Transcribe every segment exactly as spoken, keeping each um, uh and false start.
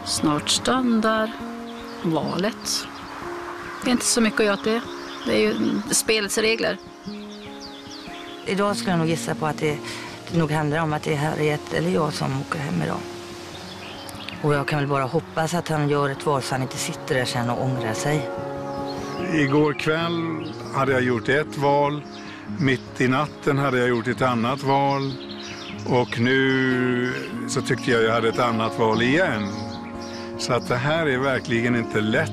Snart stundar valet. Det är inte så mycket att göra det. Det är ju spelets regler. Idag skulle jag nog gissa på att det, det nog handlar om att det är Harriet eller jag som åker hem idag. Och jag kan väl bara hoppas att han gör ett val så han inte sitter där sen och ångrar sig. Igår kväll hade jag gjort ett val. Mitt i natten hade jag gjort ett annat val. Och nu så tyckte jag jag hade ett annat val igen. Så att det här är verkligen inte lätt.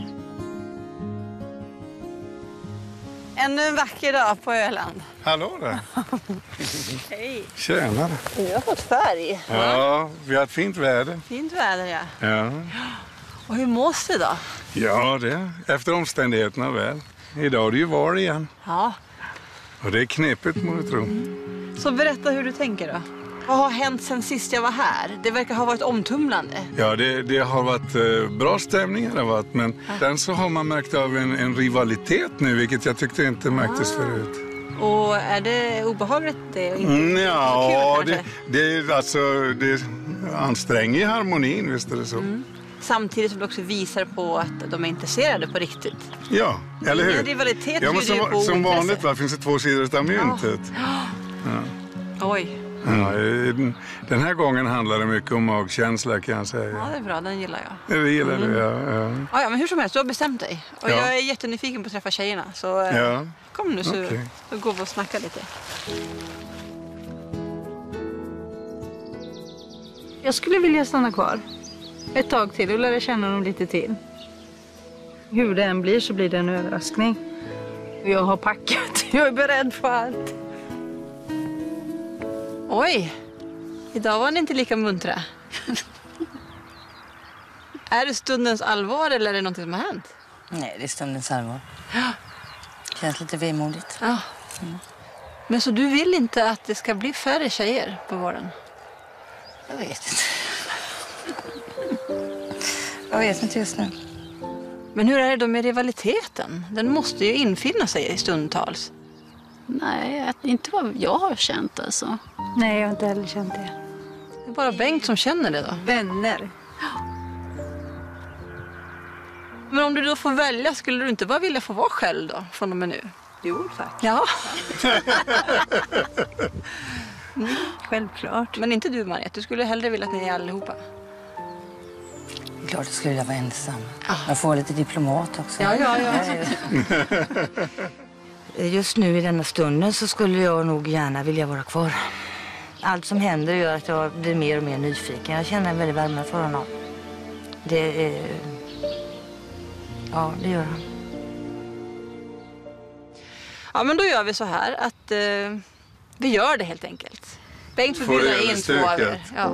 Ännu en vacker dag på Öland. Hallå där. Hej. Tjänare. Vi har fått färg. Ja, vi har ett fint väder. Fint väder, ja. Ja. Och hur mås det då? Ja, det efter omständigheterna väl. Idag är det ju val igen. Ja. Och det är knepigt, må du tro. Så berätta hur du tänker då. Vad har hänt sen sist jag var här? Det verkar ha varit omtumlande. Ja, det, det har varit eh, bra stämningar, det har varit, men ja. Sen så har man märkt av en, en rivalitet nu, vilket jag tyckte inte märktes ah. förut. Och är det obehagligt? Det är inte mm, ja, så kul, det, det är alltså det anstränger harmonin, visst är det så. Mm. Samtidigt som det också visar på att de är intresserade på riktigt. Ja, eller hur? Men rivalitet ja, men som, på som vanligt va, finns det två sidor av myntet. Ja. Ja. Oj. Ja, den här gången handlar det mycket om magkänsla, kan jag säga. Ja, det är bra. Den gillar jag. Det gillar mm. du, ja, ja. Ja, ja, men hur som helst, du har bestämt dig. Och ja. jag är jättenyfiken på att träffa tjejerna. Så ja. kom nu så, okay. så går vi och snackar lite. Jag skulle vilja stanna kvar ett tag till och lära känna dem lite till. Hur det än blir så blir det en överraskning. Jag har packat. Jag är beredd på allt. Oj, idag var ni inte lika muntra. Är det stundens allvar eller är det något som har hänt? Nej, det är stundens allvar. Ja. Känns lite vemodigt. Ja. Mm. Men så du vill inte att det ska bli färre tjejer på våren? Jag vet inte. Jag vet inte just nu. Men hur är det då med rivaliteten? Den måste ju infinna sig i stundtals. Nej, inte vad jag har känt alltså. Nej, jag har inte heller känt det. Det är bara Bengt som känner det då. Vänner. Men om du då får välja, skulle du inte bara vilja få vara själv då, från och med nu? Jo, tack. Ja. mm, självklart. Men inte du, Mariette. Du skulle hellre vilja att ni är allihopa. Klart jag skulle vilja vara ensam. Ah. Jag får lite diplomat också. Ja, ja, ja. Just nu i denna stunden så skulle jag nog gärna vilja vara kvar. Allt som händer gör att jag blir mer och mer nyfiken. Jag känner en väldigt värme för honom. Det är... Ja, det gör han. Ja, men då gör vi så här att eh, vi gör det helt enkelt. Bengt får bjuda in två av er. Ja.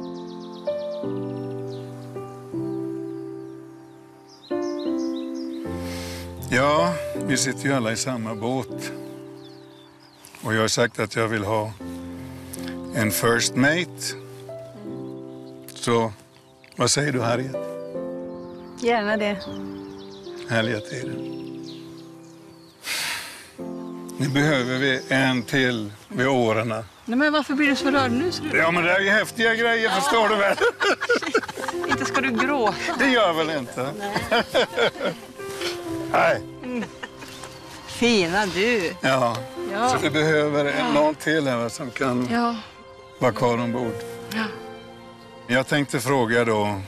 Ja, vi sitter ju alla i samma båt. Och jag har sagt att jag vill ha en first mate. Så, vad säger du, Harriet? Gärna det. Härliga tider. Nu behöver vi en till vid åren. Nej, men varför blir du så rörd nu? Så du... Ja, men det är ju häftiga grejer, ja. Förstår du väl? Inte ska du gråta. Det gör väl inte? Nej. Nej. Mm. Fina du. Ja. ja, så vi behöver en, ja. någon till här som kan ja. vara kvar ombord. Ja. Jag tänkte fråga då...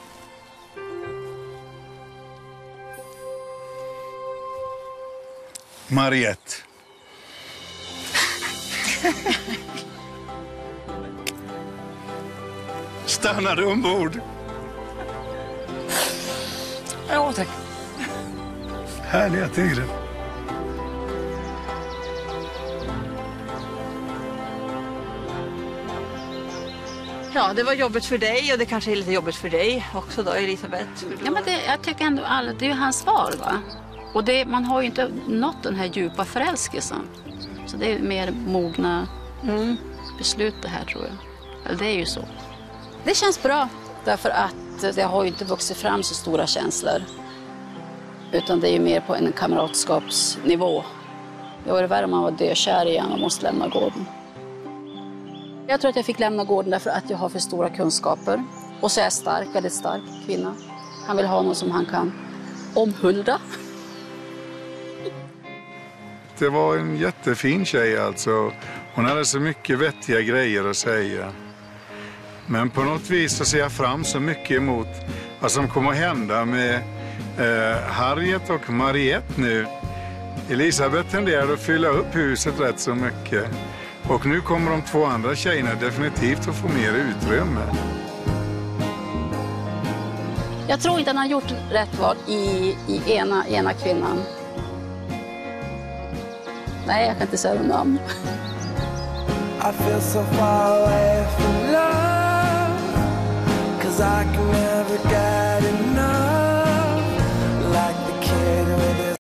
Mariette. Stannar du ombord? Ja, tack. Härliga tider. Ja, det var jobbigt för dig och det kanske är lite jobbigt för dig också då, Elisabeth. Ja, men det, jag tycker ändå alla, det är ju hans val, va? Och det, man har ju inte nått den här djupa förälskelsen. Så det är mer mogna mm. beslut det här, tror jag. Eller det är ju så. Det känns bra, därför att det har ju inte vuxit fram så stora känslor. Utan det är ju mer på en kamratskapsnivå. Det var det värre om man var dökär igen och måste lämna gården. Jag tror att jag fick lämna gården därför att jag har för stora kunskaper. Och så är jag stark, väldigt stark kvinna. Han vill ha någon som han kan omhulda. Det var en jättefin tjej alltså. Hon hade så mycket vettiga grejer att säga. Men på något vis så ser jag fram så mycket emot vad som kommer att hända med eh, Harriet och Mariette nu. Elisabeth tenderar att fylla upp huset rätt så mycket. Och nu kommer de två andra tjejerna definitivt att få mer utrymme. Jag tror inte han har gjort rätt val i, i ena, ena kvinnan. Nej, jag kan inte säga namn. I feel so far away from love, 'cause I can never get enough.